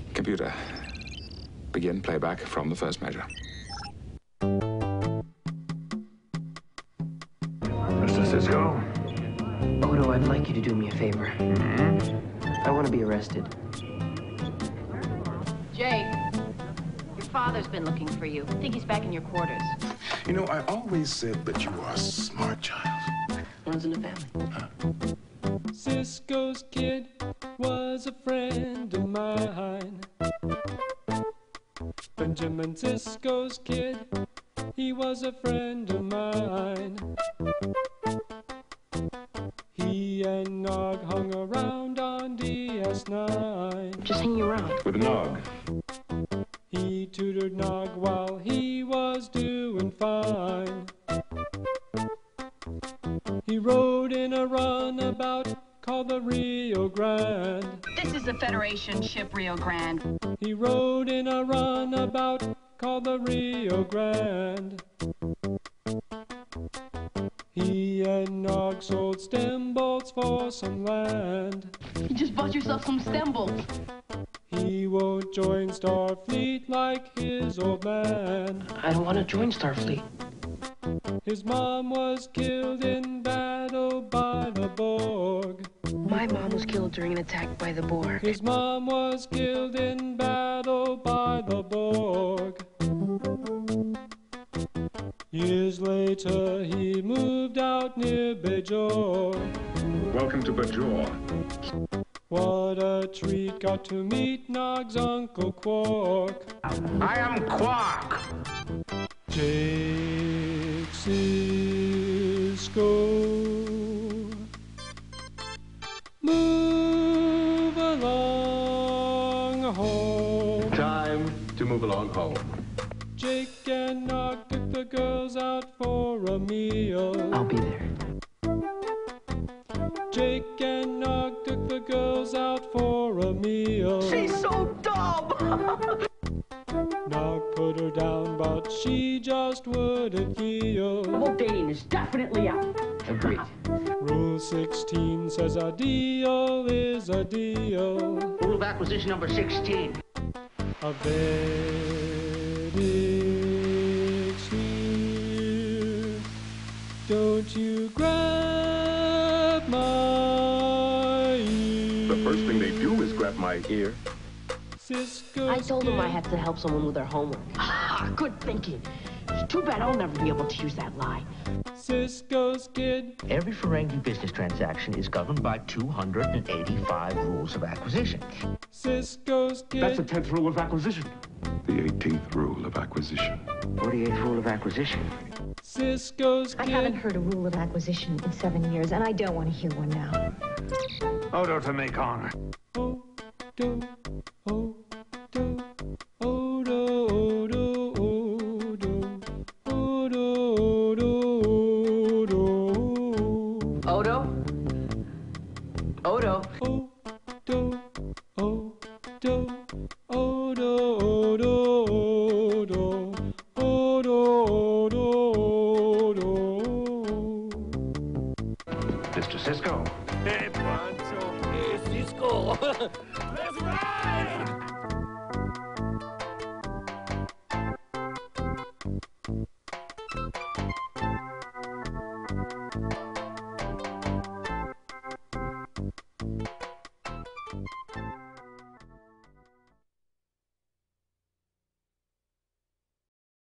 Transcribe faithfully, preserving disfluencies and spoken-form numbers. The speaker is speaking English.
Computer, begin playback from the first measure. Mister Sisko? Odo, I'd like you to do me a favor. Mm-hmm. I want to be arrested. Jake, your father's been looking for you. I think he's back in your quarters. You know, I always said that you are a smart child. Runs in the family. Huh? Sisko's kid was a friend of mine. Benjamin Sisko's kid, he was a friend of mine. He and Nog hung around on D S nine. Just hanging around. With Nog. He tutored Nog while he was doing fine. He rode in a runabout called the Rio Grande. This is the Federation ship Rio Grande. He rode in a runabout called the Rio Grande. He and Nog sold stem bolts for some land. You just bought yourself some stem bolts. He won't join Starfleet like his old man. I don't want to join Starfleet. His mom was killed in battle by the Borg. My mom was killed during an attack by the Borg. His mom was killed in battle by the Borg. Years later, he moved out near Bajor. Welcome to Bajor. What a treat, got to meet Nog's Uncle Quark. I am Quark. Jake Sisko. Move along home. Time to move along home. Jake and Nog took the girls out for a meal. I'll be there. Jake and Nog took the girls out for a meal. She's so dumb! Nog put her down, but she just wouldn't yield. Double dating is definitely out. Agreed. Rule sixteen says a deal is a deal. Rule of acquisition number sixteen. A verdict's here. Don't you grab my ear. The first thing they do is grab my ear. Sisko's I told him I kid. had to help someone with their homework. Ah, good thinking. It's too bad I'll never be able to use that lie. Sisko's kid. Every Ferengi business transaction is governed by two hundred eighty-five rules of acquisition. Sisko's kid. That's the tenth rule of acquisition. The eighteenth rule of acquisition. forty-eighth rule of acquisition. Sisko's I kid. haven't heard a rule of acquisition in seven years, and I don't want to hear one now. Odo to Mekong. Oh, do, oh, do, oh, do, oh, do, oh, do, oh, do, oh, do, Odo? Odo? oh, do, oh, do, oh, do, oh, do, oh, do, oh, do, Mister Sisko. Hey, Pancho. Hey, Sisko. Let's ride!